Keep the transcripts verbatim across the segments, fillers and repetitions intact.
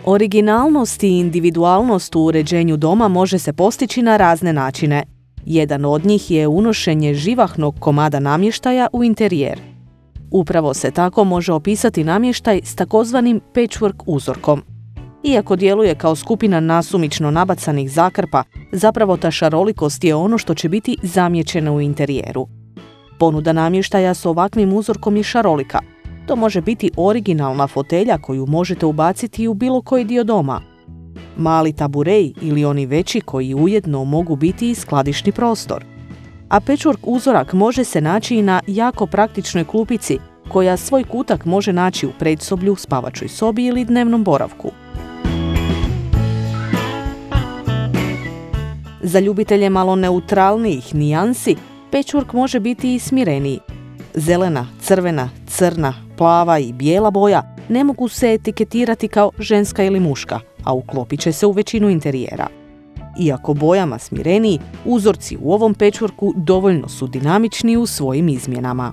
Originalnost i individualnost u uređenju doma može se postići na razne načine. Jedan od njih je unošenje živahnog komada namještaja u interijer. Upravo se tako može opisati namještaj s takozvanim patchwork uzorkom. Iako djeluje kao skupina nasumično nabacanih zakrpa, zapravo ta šarolikost je ono što će biti zamijećeno u interijeru. Ponuda namještaja s ovakvim uzorkom je šarolika. To može biti originalna fotelja koju možete ubaciti u bilo koji dio doma. Mali taburej ili oni veći koji ujedno mogu biti i skladišni prostor. A patchwork uzorak može se naći i na jako praktičnoj klupici koja svoj kutak može naći u predsoblju, spavačoj sobi ili dnevnom boravku. Za ljubitelje malo neutralnijih nijansi, patchwork može biti i smireniji. Zelena, crvena, crna, plava i bijela boja ne mogu se etiketirati kao ženska ili muška, a uklopit će se u većinu interijera. Iako bojama smireniji, uzorci u ovom patchworku dovoljno su dinamični u svojim izmjenama.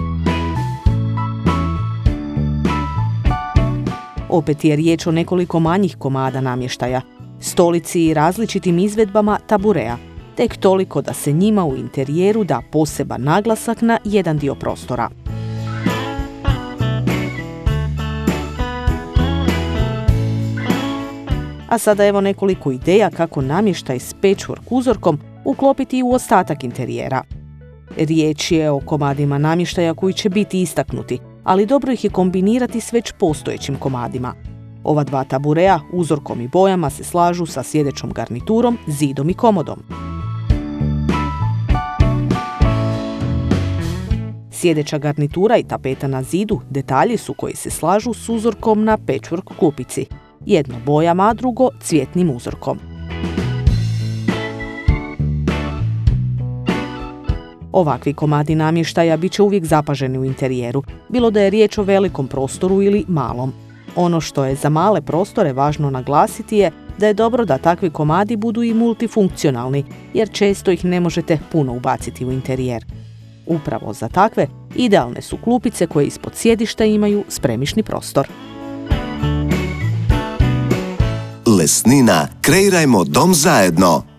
Opet je riječ o nekoliko manjih komada namještaja, stolici i različitim izvedbama tabureja, tek toliko da se njima u interijeru da poseban naglasak na jedan dio prostora. A sada evo nekoliko ideja kako namještaj s patchwork uzorkom uklopiti u ostatak interijera. Riječ je o komadima namještaja koji će biti istaknuti, ali dobro ih je kombinirati s već postojećim komadima. Ova dva tabureja uzorkom i bojama se slažu sa sjedećom garniturom, zidom i komodom. Sjedeća garnitura i tapeta na zidu detalji su koji se slažu s uzorkom na patchwork klupici. Jedno bojama, a drugo cvjetnim uzorkom. Ovakvi komadi namještaja bit će uvijek zapaženi u interijeru, bilo da je riječ o velikom prostoru ili malom. Ono što je za male prostore važno naglasiti je da je dobro da takvi komadi budu i multifunkcionalni, jer često ih ne možete puno ubaciti u interijer. Upravo za takve idealne su klupice koje ispod sjedišta imaju spremišni prostor. Lesnina, kreirajmo dom zajedno.